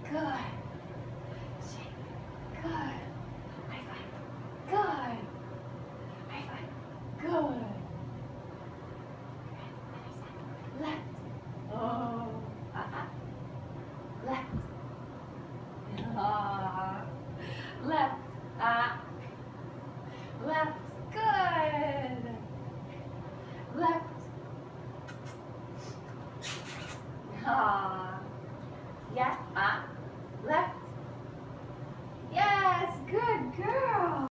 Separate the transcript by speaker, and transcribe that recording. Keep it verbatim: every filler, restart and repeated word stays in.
Speaker 1: Good. Shake. Good. High five. Good. High five. Good. Left. Oh. Uh-uh. Left. Ah. Left. Ah. Left. Good. Left. Ah. Yeah. Ah. Left. Yes. Good girl.